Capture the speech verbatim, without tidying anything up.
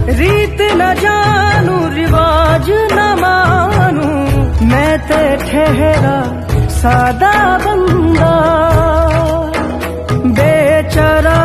रीत न जानू रिवाज न मानू, मैं ते ठहरा सादा बंदा बेचारा